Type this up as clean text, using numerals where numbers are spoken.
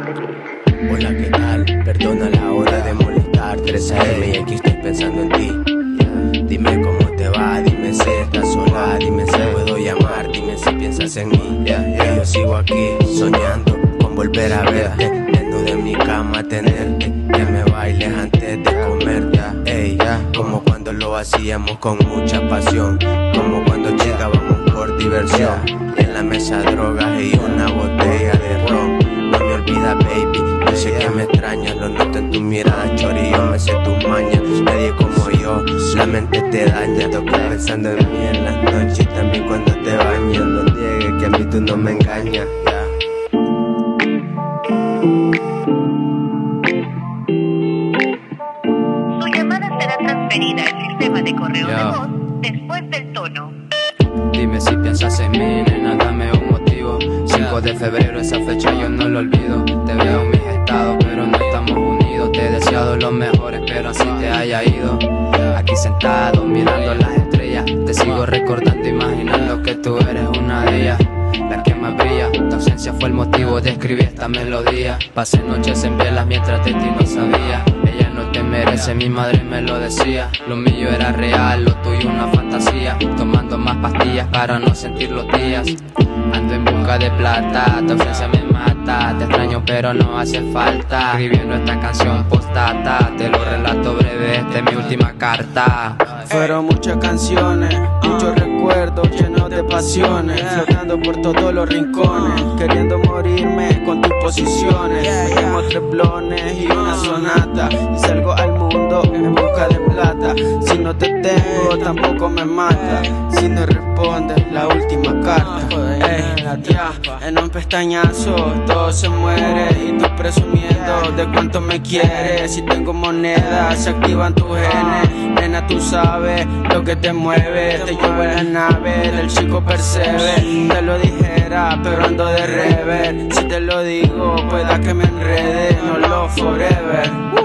Hola, ¿qué tal? Perdona la hora de molestar. 3 AM y aquí estoy pensando en ti. Dime cómo te va, dime si estás sola, dime si puedo llamar, dime si piensas en mí. Yo sigo aquí soñando con volver a verte, desnudo en mi cama tenerte, que me bailes antes de comerte. Ey, como cuando lo hacíamos con mucha pasión, como cuando llegábamos por diversión. En la mesa drogas y una botella de ron. No me olvidas, baby, yo sé que me extrañas, lo noto en tu mirada, chori, yo me sé tus mañas. Nadie como yo, la mente te daña. Toco pensando en mí en las noches y también cuando te bañas. No niegues que a mí tú no me engañas, Su llamada será transferida al sistema de correo de voz después del tono. Dime si piensas en mí, nena, dame un motivo. 5 de febrero, esa fecha yo no lo olvido. Te veo en mis estados, pero no estamos unidos. Te he deseado lo mejor, espero así te haya ido. Aquí sentado, mirando las estrellas, te sigo recordando, imaginando que tú eres una de ellas, la que más brilla. Tu ausencia fue el motivo de escribir esta melodía. Pasé noches en velas mientras de ti no sabía. Ella no te merece, mi madre me lo decía. Lo mío era real, lo tuyo una fantasía. Tomando más pastillas para no sentir los días. Ando en busca de plata, tu ausencia me mata. Te extraño pero no hace falta. Escribiendo esta canción postdata, te lo relato breve, esta es mi última carta. Fueron muchas canciones, muchos recuerdos llenos de pasiones, flotando por todos los rincones, queriendo morirme con tus posiciones. Me quemo 3 blones y una sonata, y salgo al mundo en busca de plata. Si no te tengo tampoco me mata, si no respondes la última carta. En un pestañazo todo se muere y tú presumiendo de cuánto me quieres. Si tengo monedas se activan tus genes, nena tú sabes lo que te mueve. Te llevo en la nave del chico Percebe. Te lo dijera pero ando de rever, si te lo digo pueda que me enrede. No lo forever.